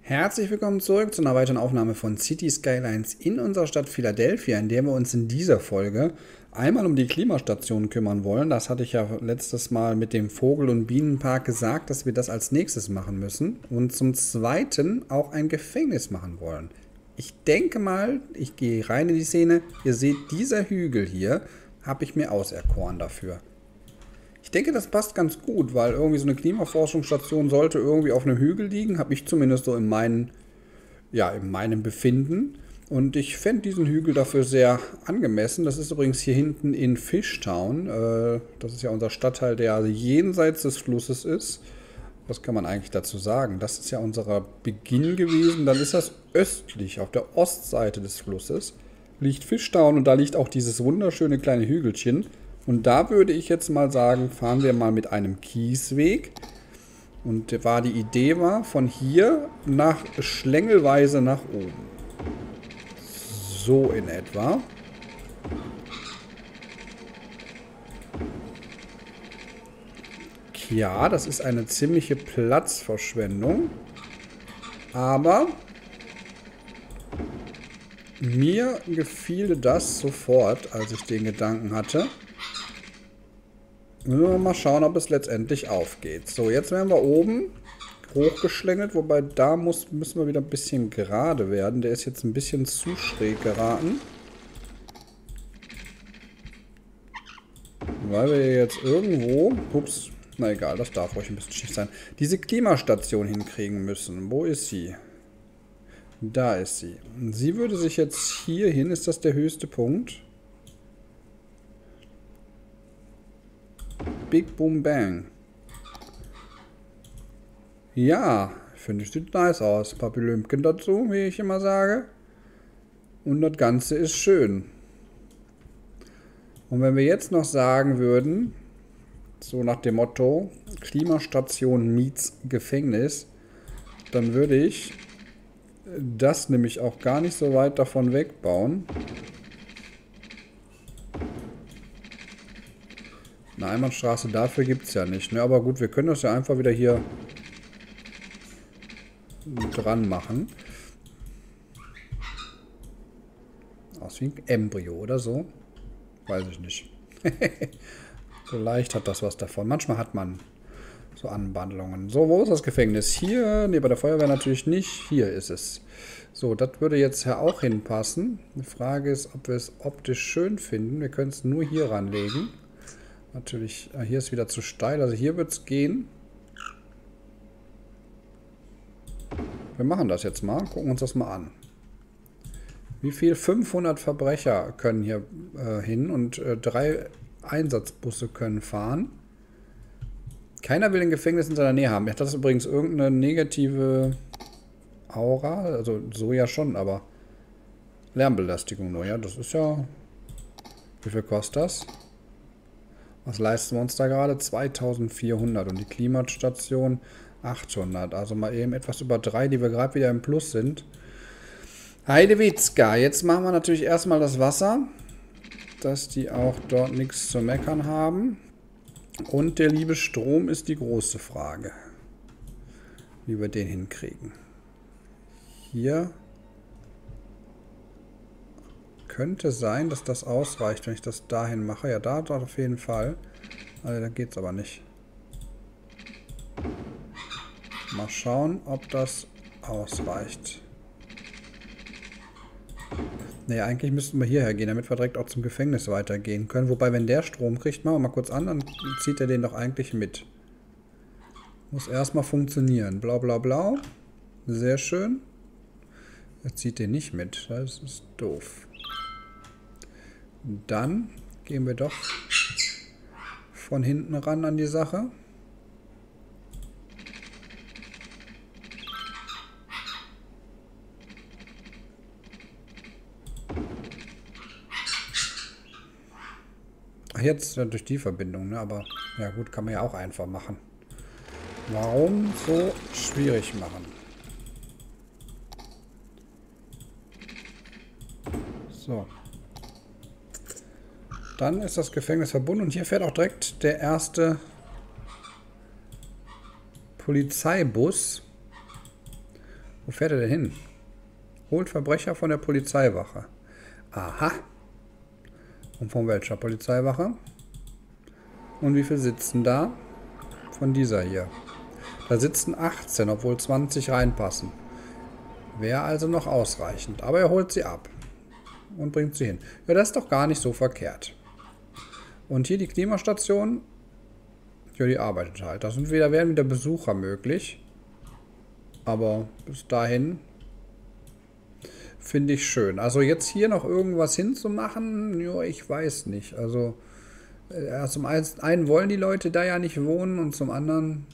Herzlich willkommen zurück zu einer weiteren Aufnahme von City Skylines in unserer Stadt Philadelphia, in der wir uns in dieser Folge einmal um die Klimastation kümmern wollen. Das hatte ich ja letztes Mal mit dem Vogel- und Bienenpark gesagt, dass wir das als nächstes machen müssen. Und zum Zweiten auch ein Gefängnis machen wollen. Ich denke mal, ich gehe rein in die Szene. Ihr seht, dieser Hügel hier habe ich mir auserkoren dafür. Ich denke, das passt ganz gut, weil irgendwie so eine Klimaforschungsstation sollte irgendwie auf einem Hügel liegen, habe ich zumindest so in meinem Befinden. Und ich fände diesen Hügel dafür sehr angemessen. Das ist übrigens hier hinten in Fishtown. Das ist ja unser Stadtteil, der jenseits des Flusses ist. Was kann man eigentlich dazu sagen? Das ist ja unser Beginn gewesen. Dann ist das östlich, auf der Ostseite des Flusses, liegt Fishtown und da liegt auch dieses wunderschöne kleine Hügelchen. Und da würde ich jetzt mal sagen, fahren wir mal mit einem Kiesweg. Und die Idee war, von hier nach schlängelweise nach oben. So in etwa. Ja, das ist eine ziemliche Platzverschwendung. Aber mir gefiel das sofort, als ich den Gedanken hatte. Müssen wir mal schauen, ob es letztendlich aufgeht. So, jetzt werden wir oben hochgeschlängelt, wobei da müssen wir wieder ein bisschen gerade werden. Der ist jetzt ein bisschen zu schräg geraten. Weil wir jetzt irgendwo, ups, na egal, das darf ruhig ein bisschen schief sein, diese Klimastation hinkriegen müssen. Wo ist sie? Da ist sie. Und sie würde sich jetzt hier hin, ist das der höchste Punkt? Big Boom Bang. Ja, finde ich, sieht nice aus. Papillömchen dazu, wie ich immer sage. Und das Ganze ist schön. Und wenn wir jetzt noch sagen würden, so nach dem Motto, Klimastation meets Gefängnis, dann würde ich das nämlich auch gar nicht so weit davon wegbauen. Eine Einbahnstraße dafür gibt es ja nicht. Ne? Aber gut, wir können das ja einfach wieder hier dran machen. Aus wie ein Embryo oder so. Weiß ich nicht. Vielleicht hat das was davon. Manchmal hat man so Anwandlungen. So, wo ist das Gefängnis? Hier? Ne, bei der Feuerwehr natürlich nicht. Hier ist es. So, das würde jetzt ja auch hinpassen. Die Frage ist, ob wir es optisch schön finden. Wir können es nur hier ranlegen. Natürlich, hier ist wieder zu steil, also hier wird es gehen. Wir machen das jetzt mal, gucken uns das mal an. Wie viel? 500 Verbrecher können hier hin und 3 Einsatzbusse können fahren. Keiner will ein Gefängnis in seiner Nähe haben. Hat das übrigens irgendeine negative Aura? Also so ja schon, aber Lärmbelästigung nur, ja, das ist ja... Wie viel kostet das? Was leisten wir uns da gerade? 2400 und die Klimastation 800. Also mal eben etwas über 3, die wir gerade wieder im Plus sind. Heidewitzka. Jetzt machen wir natürlich erstmal das Wasser, dass die auch dort nichts zu meckern haben. Und der liebe Strom ist die große Frage, wie wir den hinkriegen. Hier könnte sein, dass das ausreicht, wenn ich das dahin mache. Ja, da auf jeden Fall. Also, da geht es aber nicht. Mal schauen, ob das ausreicht. Ne, eigentlich müssten wir hierher gehen, damit wir direkt auch zum Gefängnis weitergehen können. Wobei, wenn der Strom kriegt, machen wir mal kurz an, dann zieht er den doch eigentlich mit. Muss erstmal funktionieren. Blau, blau, blau. Sehr schön. Er zieht den nicht mit. Das ist doof. Dann gehen wir doch von hinten ran an die Sache. Ach, jetzt durch die Verbindung, ne? Aber ja gut, kann man ja auch einfach machen. Warum so schwierig machen? So. Dann ist das Gefängnis verbunden und hier fährt auch direkt der erste Polizeibus Wo fährt er denn hin? Holt Verbrecher von der Polizeiwache. Aha. Und von welcher Polizeiwache? Und wie viele sitzen da? Von dieser hier. Da sitzen 18, obwohl 20 reinpassen. Wäre also noch ausreichend. Aber er holt sie ab. Und bringt sie hin. Ja, das ist doch gar nicht so verkehrt. Und hier die Klimastation. Ja, die arbeitet halt. Da werden wieder Besucher möglich. Aber bis dahin finde ich schön. Also jetzt hier noch irgendwas hinzumachen, ja, ich weiß nicht. Also zum einen wollen die Leute da ja nicht wohnen und zum anderen,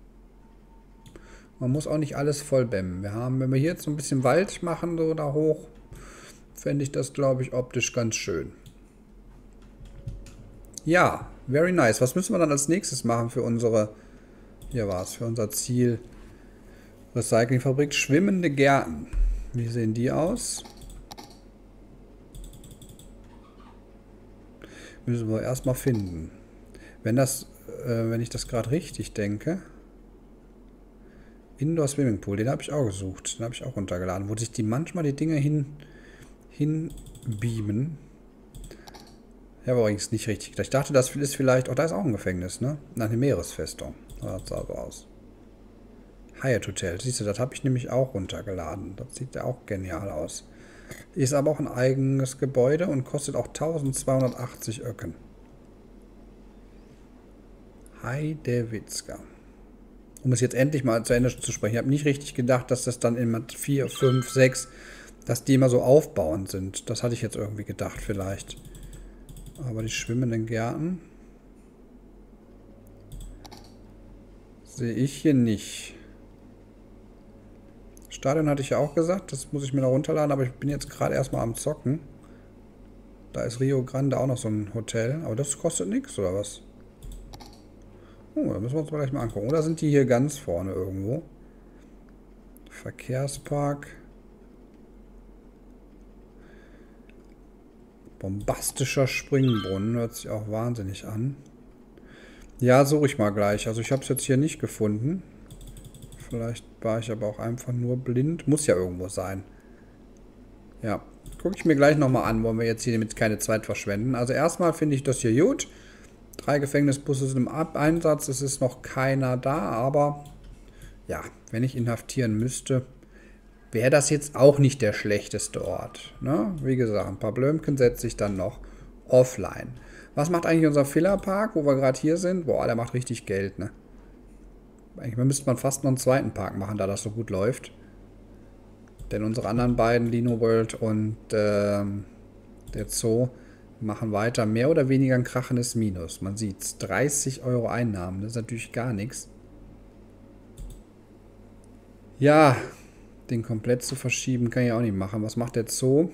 man muss auch nicht alles voll bämmen. Wenn wir hier jetzt so ein bisschen Wald machen, so da hoch, fände ich das, glaube ich, optisch ganz schön. Ja, very nice. Was müssen wir dann als nächstes machen für unsere, hier war es, für unser Ziel Recyclingfabrik? Schwimmende Gärten. Wie sehen die aus? Müssen wir erstmal finden. Wenn ich das gerade richtig denke. Indoor Swimming Pool, den habe ich auch gesucht. Den habe ich auch runtergeladen. Wo sich manchmal die Dinge hinbeamen. Ich habe übrigens nicht richtig gedacht. Ich dachte, das ist vielleicht. Oh, da ist auch ein Gefängnis, ne? Nach eine Meeresfestung. Das sah so aus. Hyatt Hotel. Siehst du, das habe ich nämlich auch runtergeladen. Das sieht ja auch genial aus. Ist aber auch ein eigenes Gebäude und kostet auch 1280 Öcken. Heidewitzka. Um es jetzt endlich mal zu Ende zu sprechen. Ich habe nicht richtig gedacht, dass das dann immer 4, 5, 6, dass die immer so aufbauend sind. Das hatte ich jetzt irgendwie gedacht vielleicht. Aber die schwimmenden Gärten sehe ich hier nicht. Stadion hatte ich ja auch gesagt, das muss ich mir noch runterladen, aber ich bin jetzt gerade erstmal am Zocken. Da ist Rio Grande auch noch so ein Hotel, aber das kostet nichts, oder was? Oh, da müssen wir uns mal gleich mal angucken. Oder sind die hier ganz vorne irgendwo? Verkehrspark. Bombastischer Springbrunnen, hört sich auch wahnsinnig an. Ja, suche ich mal gleich. Also ich habe es jetzt hier nicht gefunden. Vielleicht war ich aber auch einfach nur blind. Muss ja irgendwo sein. Ja, gucke ich mir gleich nochmal an, wollen wir jetzt hier damit keine Zeit verschwenden. Also erstmal finde ich das hier gut. 3 Gefängnisbusse sind im Einsatz. Es ist noch keiner da, aber ja, wenn ich inhaftieren müsste, wäre das jetzt auch nicht der schlechteste Ort. Ne? Wie gesagt, ein paar Blömken setze ich dann noch offline. Was macht eigentlich unser Fillerpark, wo wir gerade hier sind? Boah, der macht richtig Geld, ne? Eigentlich müsste man fast noch einen zweiten Park machen, da das so gut läuft. Denn unsere anderen beiden, Lino World und der Zoo, machen weiter mehr oder weniger ein krachendes Minus. Man sieht's, 30 Euro Einnahmen, das ist natürlich gar nichts. Ja, den komplett zu verschieben kann ich auch nicht machen. Was macht der Zoo?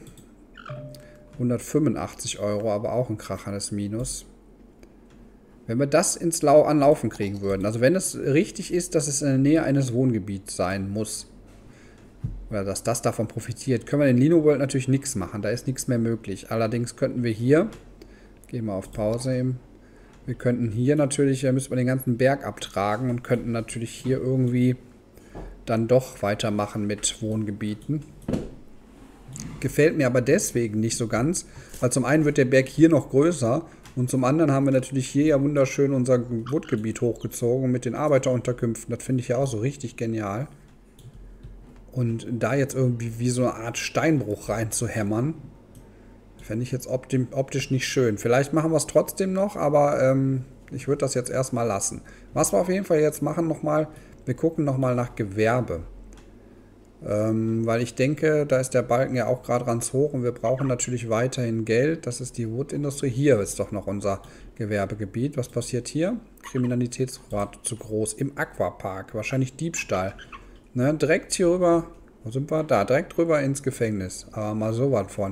185 Euro, aber auch ein krachendes Minus. Wenn wir das an Laufen kriegen würden, also wenn es richtig ist, dass es in der Nähe eines Wohngebiets sein muss, oder dass das davon profitiert, können wir in Lino World natürlich nichts machen, da ist nichts mehr möglich. Allerdings könnten wir hier, gehen wir auf Pause eben, wir könnten hier natürlich, müssen wir den ganzen Berg abtragen und könnten natürlich hier irgendwie dann doch weitermachen mit Wohngebieten. Gefällt mir aber deswegen nicht so ganz, weil zum einen wird der Berg hier noch größer und zum anderen haben wir natürlich hier ja wunderschön unser Wohngebiet hochgezogen mit den Arbeiterunterkünften. Das finde ich ja auch so richtig genial. Und da jetzt irgendwie wie so eine Art Steinbruch reinzuhämmern, fände ich jetzt optisch nicht schön. Vielleicht machen wir es trotzdem noch, aber ich würde das jetzt erstmal lassen. Was wir auf jeden Fall jetzt machen nochmal, wir gucken nochmal nach Gewerbe. Weil ich denke, da ist der Balken ja auch gerade ganz hoch und wir brauchen natürlich weiterhin Geld. Das ist die Woodindustrie. Hier ist doch noch unser Gewerbegebiet. Was passiert hier? Kriminalitätsrate zu groß. Im Aquapark. Wahrscheinlich Diebstahl. Ne, direkt hier rüber. Wo sind wir? Da, direkt rüber ins Gefängnis. Aber mal so was von.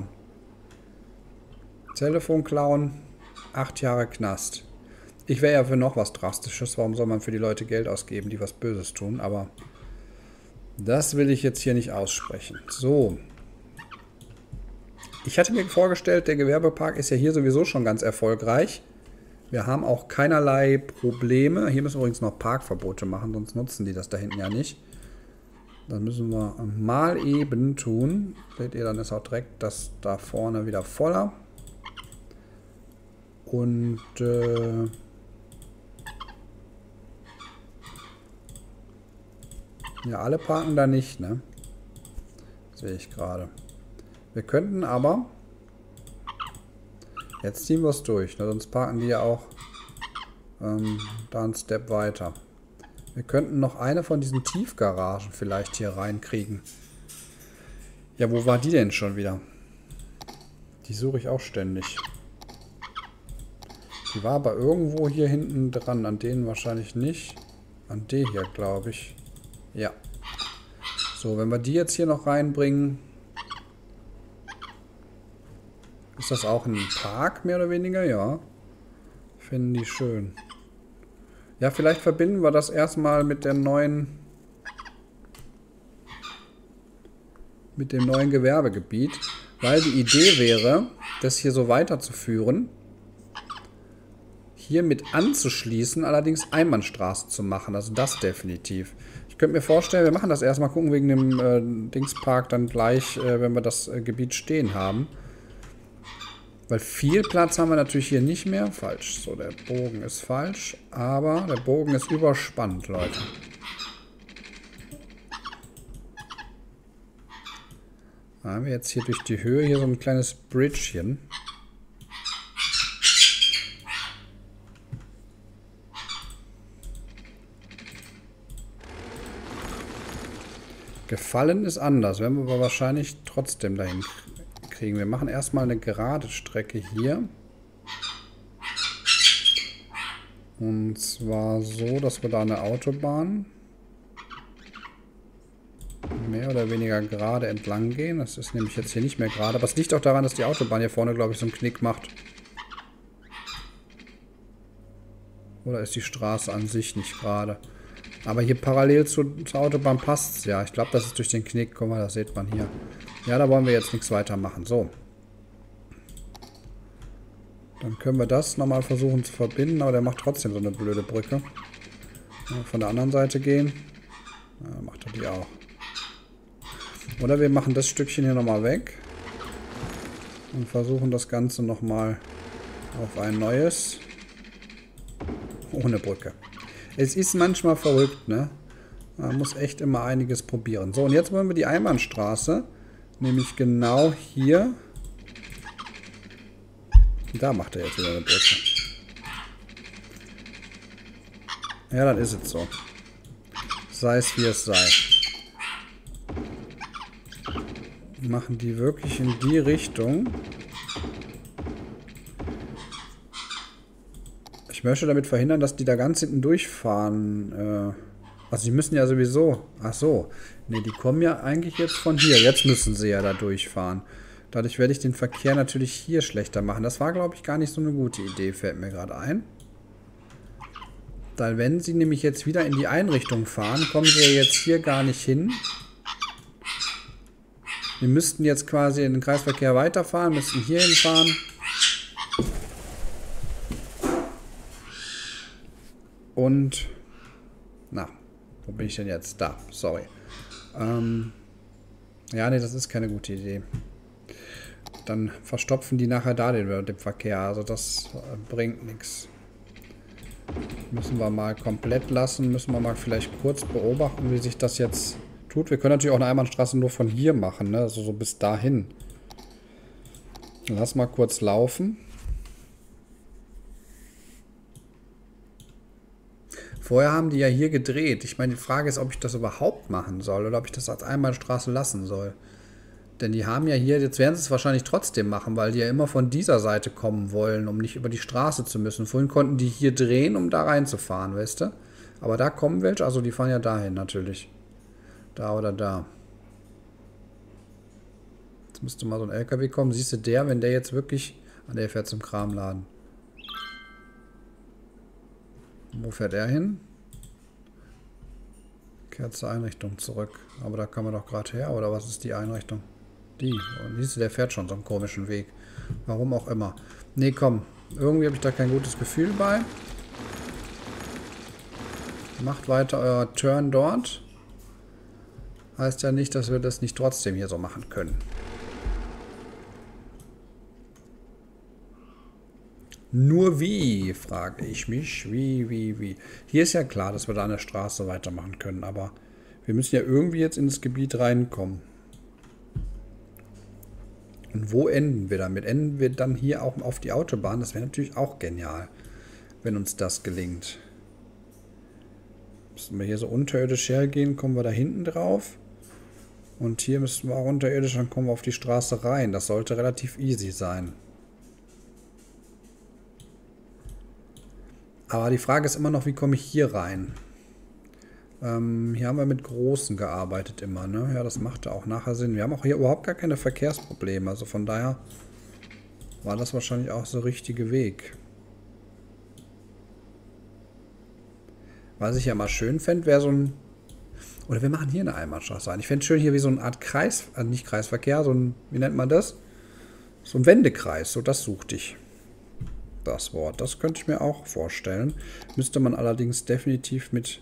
Telefon klauen. 8 Jahre Knast. Ich wäre ja für noch was Drastisches. Warum soll man für die Leute Geld ausgeben, die was Böses tun? Aber das will ich jetzt hier nicht aussprechen. So. Ich hatte mir vorgestellt, der Gewerbepark ist ja hier sowieso schon ganz erfolgreich. Wir haben auch keinerlei Probleme. Hier müssen wir übrigens noch Parkverbote machen, sonst nutzen die das da hinten ja nicht. Das müssen wir mal eben tun. Seht ihr, dann ist auch direkt das da vorne wieder voller. Und ja, alle parken da nicht, ne? Sehe ich gerade. Wir könnten aber... Jetzt ziehen wir es durch, ne? Sonst parken die ja auch da einen Step weiter. Wir könnten noch eine von diesen Tiefgaragen vielleicht hier reinkriegen. Ja, wo war die denn schon wieder? Die suche ich auch ständig. Die war aber irgendwo hier hinten dran. An denen wahrscheinlich nicht. An der hier, glaube ich. Ja. So, wenn wir die jetzt hier noch reinbringen... Ist das auch ein Park, mehr oder weniger? Ja. Finden die schön. Ja, vielleicht verbinden wir das erstmal mit der neuen... mit dem neuen Gewerbegebiet. Weil die Idee wäre, das hier so weiterzuführen. Hier mit anzuschließen, allerdings Einbahnstraße zu machen. Also das definitiv. Ich könnte mir vorstellen, wir machen das erstmal, gucken wegen dem Dingspark dann gleich, wenn wir das Gebiet stehen haben. Weil viel Platz haben wir natürlich hier nicht mehr. Falsch. So, der Bogen ist falsch. Aber der Bogen ist überspannt, Leute. Da haben wir jetzt hier durch die Höhe hier so ein kleines Bridgechen. Gefallen ist anders. Werden wir aber wahrscheinlich trotzdem dahin kriegen. Wir machen erstmal eine gerade Strecke hier. Und zwar so, dass wir da eine Autobahn mehr oder weniger gerade entlang gehen. Das ist nämlich jetzt hier nicht mehr gerade. Aber es liegt auch daran, dass die Autobahn hier vorne, glaube ich, so einen Knick macht. Oder ist die Straße an sich nicht gerade? Aber hier parallel zur Autobahn passt es ja. Ich glaube, das ist durch den Knick. Guck mal, das sieht man hier. Ja, da wollen wir jetzt nichts weiter machen. So. Dann können wir das nochmal versuchen zu verbinden. Aber der macht trotzdem so eine blöde Brücke. Von der anderen Seite gehen. Ja, macht er die auch. Oder wir machen das Stückchen hier nochmal weg. Und versuchen das Ganze nochmal auf ein neues. Ohne Brücke. Es ist manchmal verrückt, ne? Man muss echt immer einiges probieren. So, und jetzt wollen wir die Einbahnstraße. Nämlich genau hier. Da macht er jetzt wieder eine Brücke. Ja, dann ist es so. Sei es wie es sei. Machen die wirklich in die Richtung. Ich möchte damit verhindern, dass die da ganz hinten durchfahren. Also die müssen ja sowieso... Ach so. Ne, die kommen ja eigentlich jetzt von hier. Jetzt müssen sie ja da durchfahren. Dadurch werde ich den Verkehr natürlich hier schlechter machen. Das war, glaube ich, gar nicht so eine gute Idee, fällt mir gerade ein. Weil wenn sie nämlich jetzt wieder in die Einrichtung fahren, kommen sie ja jetzt hier gar nicht hin. Wir müssten jetzt quasi in den Kreisverkehr weiterfahren, müssten hier hinfahren. Und, na, wo bin ich denn jetzt? Da, sorry. Ja, nee, das ist keine gute Idee. Dann verstopfen die nachher da den Verkehr. Also das bringt nichts. Müssen wir mal komplett lassen. Müssen wir mal vielleicht kurz beobachten, wie sich das jetzt tut. Wir können natürlich auch eine Einbahnstraße nur von hier machen, ne? Also so bis dahin. Lass mal kurz laufen. Vorher haben die ja hier gedreht. Ich meine, die Frage ist, ob ich das überhaupt machen soll oder ob ich das als Einbahnstraße lassen soll. Denn die haben ja hier, jetzt werden sie es wahrscheinlich trotzdem machen, weil die ja immer von dieser Seite kommen wollen, um nicht über die Straße zu müssen. Vorhin konnten die hier drehen, um da reinzufahren, weißt du? Aber da kommen welche, also die fahren ja dahin natürlich. Da oder da. Jetzt müsste mal so ein LKW kommen. Siehst du, wenn der jetzt wirklich... Ah, der fährt zum Kramladen. Wo fährt er hin? Kehrt zur Einrichtung zurück. Aber da kann man doch gerade her, oder was ist die Einrichtung? Die. Und siehst du, der fährt schon so einen komischen Weg. Warum auch immer. Nee, komm. Irgendwie habe ich da kein gutes Gefühl bei. Macht weiter euer Turn dort. heißt ja nicht, dass wir das nicht trotzdem hier so machen können. Nur wie, frage ich mich. Wie. Hier ist ja klar, dass wir da an der Straße weitermachen können, aber wir müssen ja irgendwie jetzt ins Gebiet reinkommen. Und wo enden wir damit? Enden wir dann hier auch auf die Autobahn? Das wäre natürlich auch genial, wenn uns das gelingt. Müssen wir hier so unterirdisch hergehen, kommen wir da hinten drauf. Und hier müssen wir auch unterirdisch, dann kommen wir auf die Straße rein. Das sollte relativ easy sein. Aber die Frage ist immer noch, wie komme ich hier rein? Hier haben wir mit Großen gearbeitet immer, ne? Ja, das machte auch nachher Sinn. Wir haben auch hier überhaupt gar keine Verkehrsprobleme. Also von daher war das wahrscheinlich auch so der richtige Weg. Was ich ja mal schön fände, wäre so ein... Oder wir machen hier eine Einbahnstraße ein. Ich fände es schön hier wie so eine Art Kreis, also nicht Kreisverkehr, so ein... Wie nennt man das? So ein Wendekreis, so das suchte ich. Das Wort. Das könnte ich mir auch vorstellen. Müsste man allerdings definitiv mit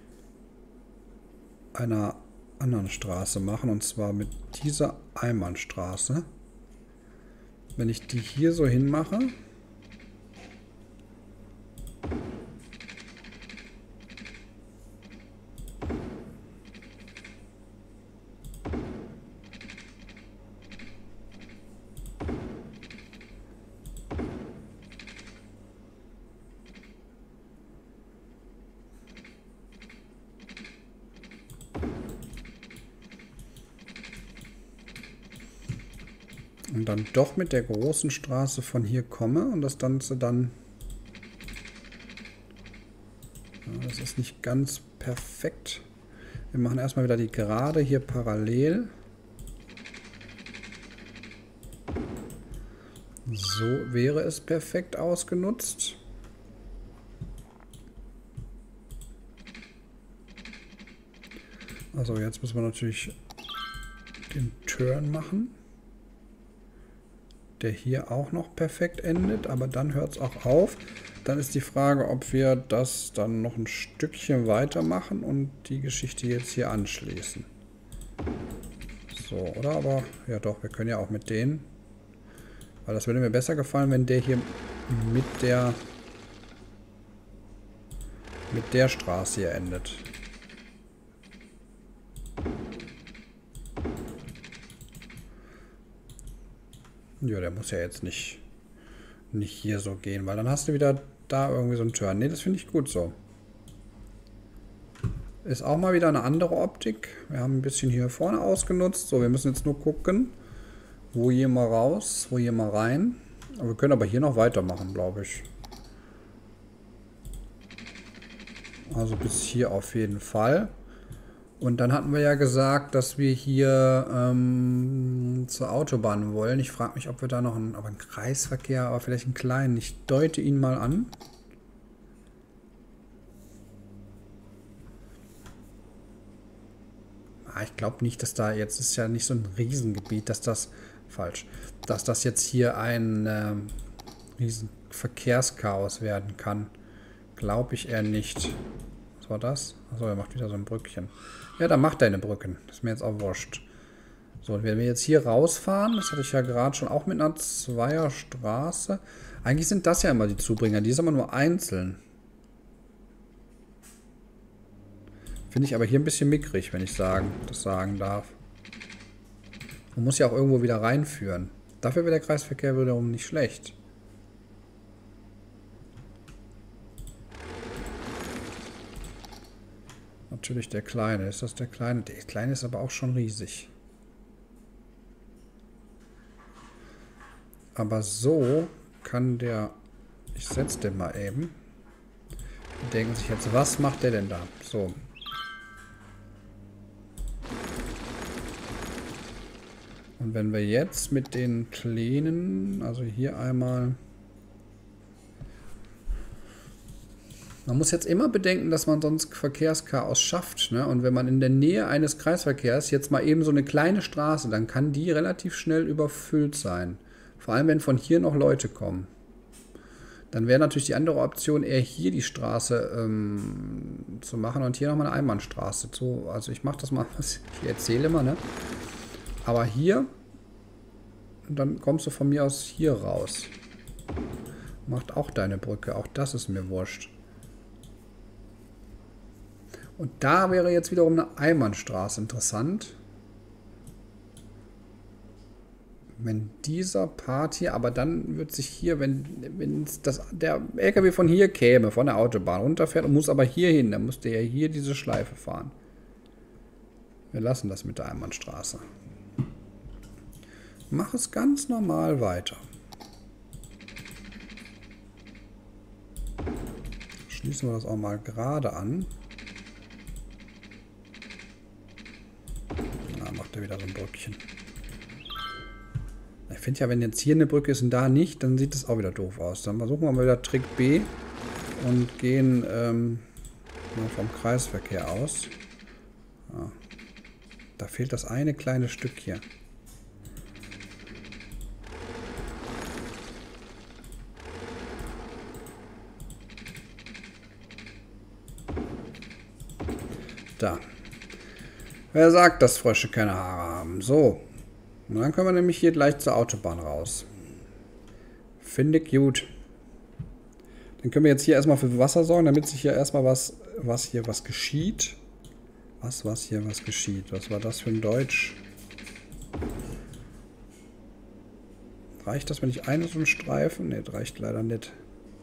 einer anderen Straße machen. Und zwar mit dieser Einbahnstraße. Wenn ich die hier so hinmache. Und dann doch mit der großen Straße von hier komme und das Ganze dann... Ja, das ist nicht ganz perfekt. Wir machen erstmal wieder die Gerade hier parallel. So wäre es perfekt ausgenutzt. Also jetzt müssen wir natürlich den Turn machen, der hier auch noch perfekt endet, aber dann hört es auch auf. Dann ist die Frage, ob wir das dann noch ein Stückchen weitermachen und die Geschichte jetzt hier anschließen. So, oder? Aber, ja doch, wir können ja auch mit denen. Weil das würde mir besser gefallen, wenn der hier mit der Straße hier endet. Ja, der muss ja jetzt nicht hier so gehen, weil dann hast du wieder da irgendwie so einen Turn. Ne, das finde ich gut so. Ist auch mal wieder eine andere Optik. Wir haben ein bisschen hier vorne ausgenutzt. So, wir müssen jetzt nur gucken, wo hier mal raus, wo hier mal rein. Aber wir können aber hier noch weitermachen, glaube ich. Also bis hier auf jeden Fall. Und dann hatten wir ja gesagt, dass wir hier zur Autobahn wollen. Ich frage mich, ob wir da noch einen Kreisverkehr, aber vielleicht einen kleinen. Ich deute ihn mal an. Ich glaube nicht, dass da jetzt ist ja nicht so ein Riesengebiet, dass das dass das jetzt hier ein riesen Verkehrschaos werden kann. Glaube ich eher nicht. Was war das? Achso, er macht wieder so ein Brückchen. Ja, dann macht er eine Brücken. Ist mir jetzt auch wurscht. So, und wenn wir jetzt hier rausfahren, das hatte ich ja gerade schon auch mit einer Zweierstraße. Eigentlich sind das ja immer die Zubringer, die ist aber nur einzeln. Finde ich aber hier ein bisschen mickrig, wenn ich das sagen darf. Man muss ja auch irgendwo wieder reinführen. Dafür wäre der Kreisverkehr wiederum nicht schlecht. Natürlich der Kleine. Ist das der Kleine? Der Kleine ist aber auch schon riesig. Aber so kann der... Ich setze den mal eben. Die denken sich jetzt, was macht der denn da? So. Und wenn wir jetzt mit den Kleinen, also hier einmal... Man muss jetzt immer bedenken, dass man sonst Verkehrschaos schafft, ne? Und wenn man in der Nähe eines Kreisverkehrs jetzt mal eben so eine kleine Straße, dann kann die relativ schnell überfüllt sein. Vor allem, wenn von hier noch Leute kommen. Dann wäre natürlich die andere Option, eher hier die Straße zu machen und hier nochmal eine Einbahnstraße. So, also ich mache das mal, was ich erzähle immer, ne? Aber hier, dann kommst du von mir aus hier raus. Macht auch deine Brücke, auch das ist mir wurscht. Und da wäre jetzt wiederum eine Einbahnstraße interessant. Wenn dieser Part hier, aber dann wird sich hier, wenn der LKW von hier käme, von der Autobahn runterfährt und muss aber hier hin, dann müsste er hier diese Schleife fahren. Wir lassen das mit der Einbahnstraße. Mach es ganz normal weiter. Schließen wir das auch mal gerade an. Na, macht er wieder so ein Brückchen. Ich finde ja, wenn jetzt hier eine Brücke ist und da nicht, dann sieht das auch wieder doof aus. Dann versuchen wir mal wieder Trick B und gehen vom Kreisverkehr aus. Ja. Da fehlt das eine kleine Stück hier. Da. Wer sagt, dass Frösche keine Haare haben? So. Und dann können wir nämlich hier gleich zur Autobahn raus. Finde ich gut. Dann können wir jetzt hier erstmal für Wasser sorgen, damit sich hier erstmal was geschieht. Was hier was geschieht? Was war das für ein Deutsch? Reicht das, wenn ich einen so einen Streifen? Ne, das reicht leider nicht.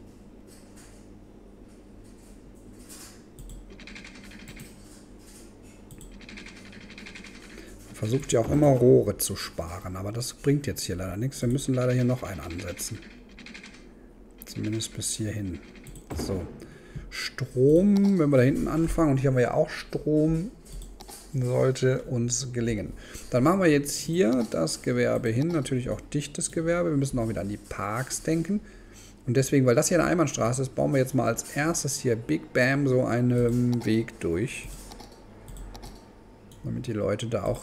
Versucht ja auch immer Rohre zu sparen, aber das bringt jetzt hier leider nichts. Wir müssen leider hier noch einen ansetzen. Zumindest bis hierhin. So. Strom, wenn wir da hinten anfangen, und hier haben wir ja auch Strom, sollte uns gelingen. Dann machen wir jetzt hier das Gewerbe hin, natürlich auch dichtes Gewerbe. Wir müssen auch wieder an die Parks denken. Und deswegen, weil das hier eine Einbahnstraße ist, bauen wir jetzt mal als erstes hier Big Bam so einen Weg durch. Damit die Leute da auch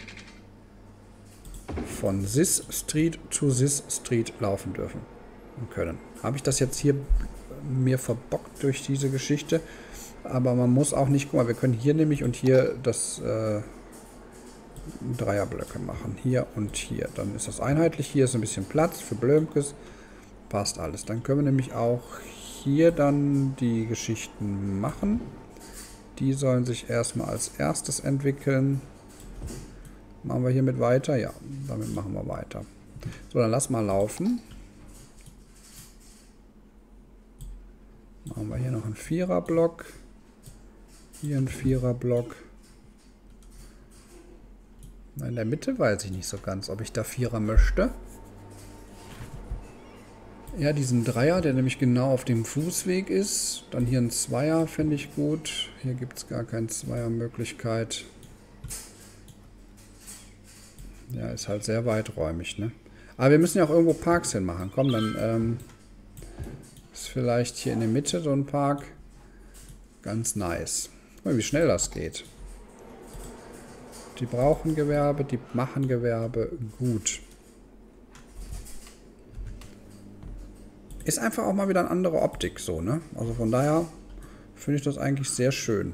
von Sis Street zu Sis Street laufen dürfen und können. Habe ich das jetzt hier mir verbockt durch diese Geschichte? Aber man muss auch nicht, guck mal, wir können hier nämlich und hier das Dreierblöcke machen. Hier und hier. Dann ist das einheitlich. Hier ist ein bisschen Platz für Blömkes. Passt alles. Dann können wir nämlich auch hier dann die Geschichten machen. Die sollen sich erstmal als erstes entwickeln. Machen wir hiermit weiter? Ja, damit machen wir weiter. So, dann lass mal laufen. Machen wir hier noch einen Viererblock. Hier einen Viererblock. In der Mitte weiß ich nicht so ganz, ob ich da Vierer möchte. Ja, diesen Dreier, der nämlich genau auf dem Fußweg ist. Dann hier ein Zweier, fände ich gut. Hier gibt es gar keine Zweiermöglichkeit. Ja, ist halt sehr weiträumig, ne? Aber wir müssen ja auch irgendwo Parks hinmachen. Komm, dann ist vielleicht hier in der Mitte so ein Park ganz nice. Guck mal, wie schnell das geht. Die brauchen Gewerbe, die machen Gewerbe gut. Ist einfach auch mal wieder eine andere Optik so, ne? Also von daher finde ich das eigentlich sehr schön.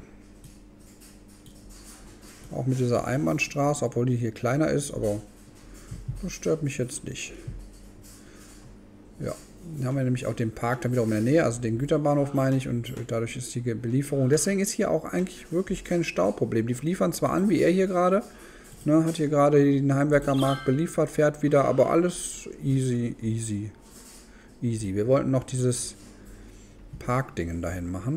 Auch mit dieser Einbahnstraße, obwohl die hier kleiner ist, aber das stört mich jetzt nicht. Ja, dann haben wir nämlich auch den Park dann wiederum in der Nähe, also den Güterbahnhof meine ich, und dadurch ist die Belieferung. Deswegen ist hier auch eigentlich wirklich kein Stauproblem. Die liefern zwar an, wie er hier gerade, ne, hat hier gerade den Heimwerkermarkt beliefert, fährt wieder, aber alles easy, easy, easy. Wir wollten noch dieses Parkdingen dahin machen.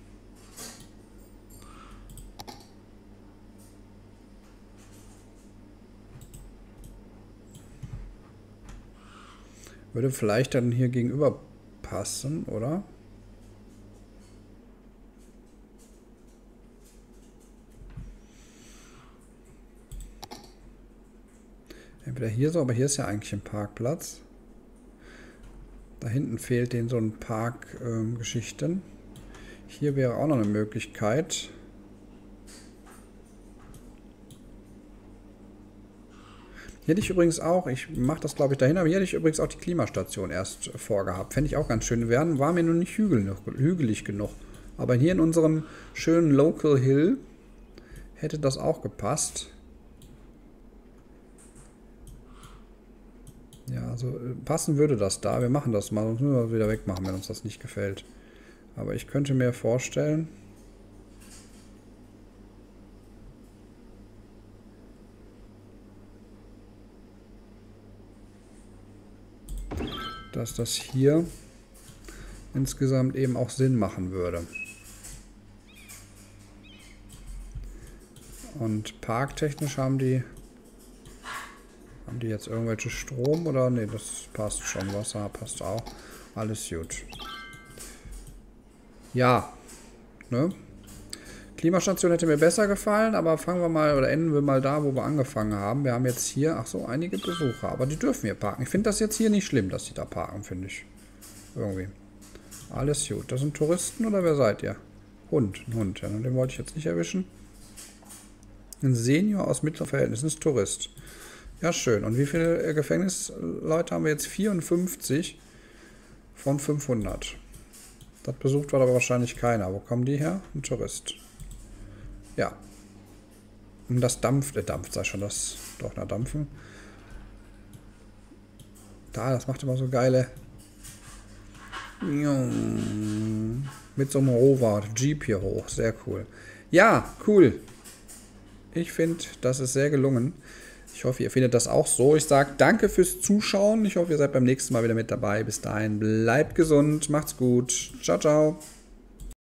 Würde vielleicht dann hier gegenüber passen, oder? Entweder hier so, aber hier ist ja eigentlich ein Parkplatz. Da hinten fehlt denen so ein Parkgeschichten. Hier wäre auch noch eine Hier hätte ich übrigens auch, ich mache das glaube ich dahin, aber hier hätte ich übrigens auch die Klimastation erst vorgehabt. Fände ich auch ganz schön. War mir nur nicht hügelig genug. Aber hier in unserem schönen Local Hill hätte das auch gepasst. Ja, also passen würde das da. Wir machen das mal, sonst müssen wir das wieder wegmachen, wenn uns das nicht gefällt. Aber ich könnte mir vorstellen, dass das hier insgesamt eben auch Sinn machen würde. Und parktechnisch haben die jetzt irgendwelche Strom oder? Ne, das passt schon. Wasser passt auch. Alles gut. Ja, ne? Klimastation hätte mir besser gefallen, aber fangen wir mal oder enden wir mal da, wo wir angefangen haben. Wir haben jetzt hier, ach so, einige Besucher, aber die dürfen hier parken. Ich finde das jetzt hier nicht schlimm, dass die da parken, finde ich. Irgendwie. Alles gut. Das sind Touristen oder wer seid ihr? Hund, ein Hund, ja, den wollte ich jetzt nicht erwischen. Ein Senior aus mittleren Verhältnissen ist Tourist. Ja, schön. Und wie viele Gefängnisleute haben wir jetzt? 54 von 500. Das besucht war aber wahrscheinlich keiner. Wo kommen die her? Ein Tourist. Ja. Und das dampft, sei schon das, doch, na, dampfen. Das macht immer so geile. Mit so einem Rover, Jeep hier hoch. Sehr cool. Ja, cool. Ich finde, das ist sehr gelungen. Ich hoffe, ihr findet das auch so. Ich sage danke fürs Zuschauen. Ich hoffe, ihr seid beim nächsten Mal wieder mit dabei. Bis dahin, bleibt gesund, macht's gut. Ciao, ciao.